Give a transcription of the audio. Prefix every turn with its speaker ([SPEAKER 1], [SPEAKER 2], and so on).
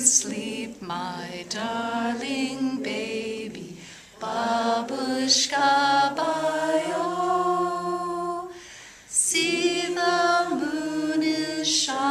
[SPEAKER 1] sleep, my darling baby, Babushka Baio. See, the moon is shining